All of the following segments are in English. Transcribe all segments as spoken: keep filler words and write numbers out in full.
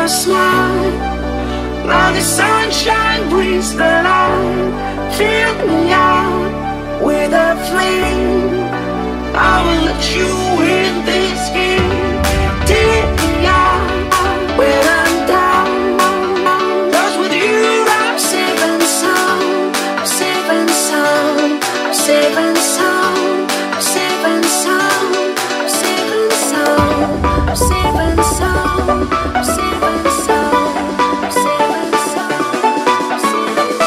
your smile. Now the sunshine brings the light. Fill me out with a flame. I will let you in this game. Take me out when I'm down. 'Cause with you I'm safe and sound. I'm safe and sound. I'm safe and sound. I'm safe and sound. I'm safe and sound. I'm safe and sound. I'm safe and sound. I'm safe and sound. I'm safe and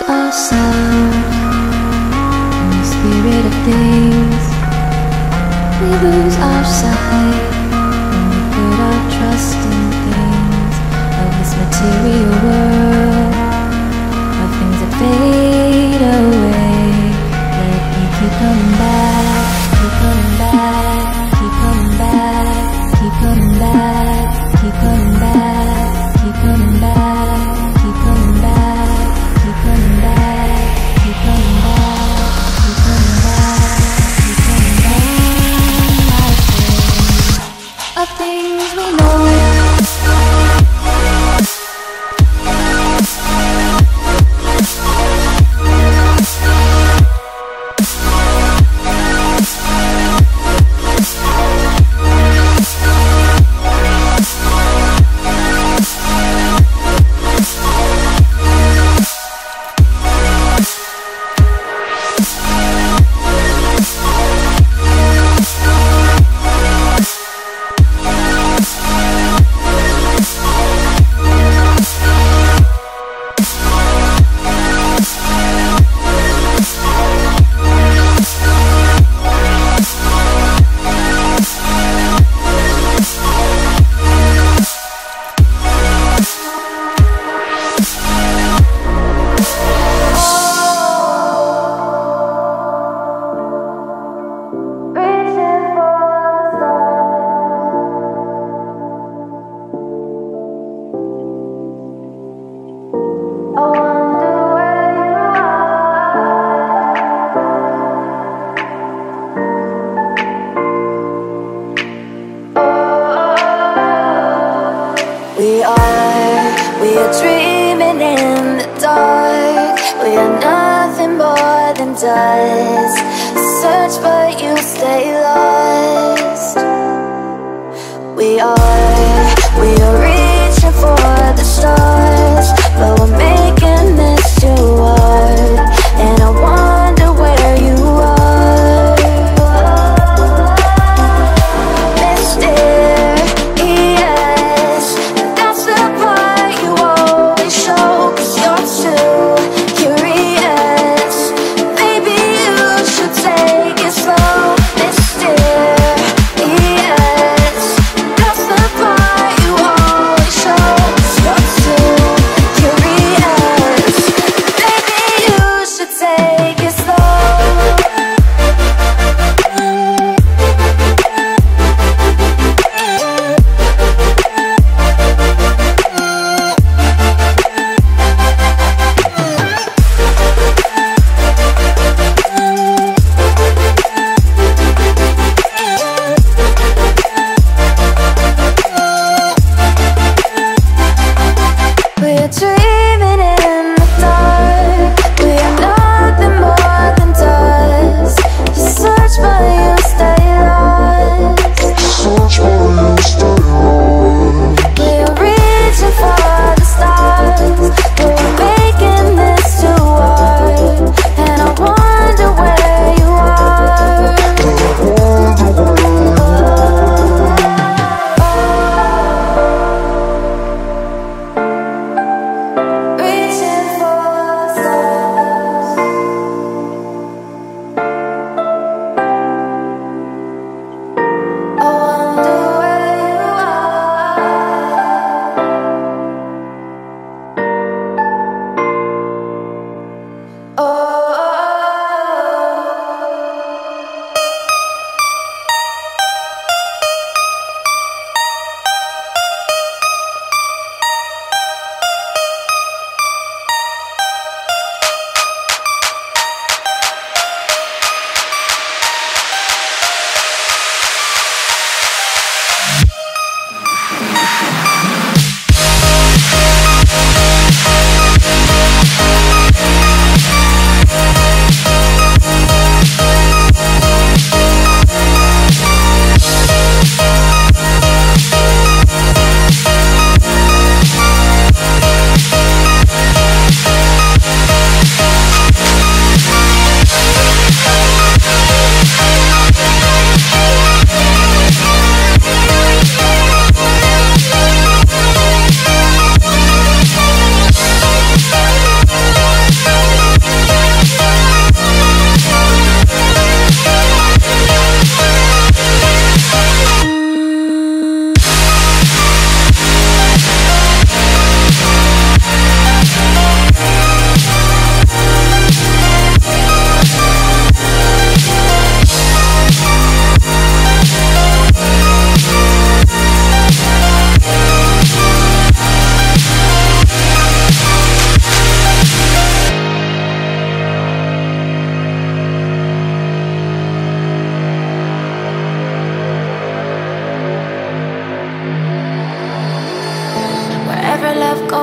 ourselves in the spirit of things. We lose our sight when we put our trust in things of this material world, of things that fade away. Let me keep coming back, keep coming back, keep coming back, keep coming back, keep coming back, keep coming back, keep coming back, keep coming back, keep coming back, keep coming back, keep coming back. Of things we know. We are, we are dreaming in the dark. We are nothing more than dust. Search but you stay lost. We are, we are reaching for the stars, but we're making this too hard. And I wonder where you are, mysterious. That's the part you always show, 'cause you're too curious. Maybe you should take it slow. Mysterious. That's the part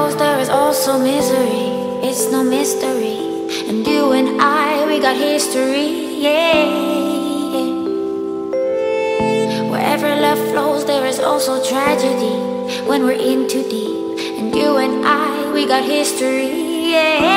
flows, there is also misery. It's no mystery. And you and I, we got history, yeah, yeah. Wherever love flows, there is also tragedy when we're in too deep. And you and I, we got history, yeah.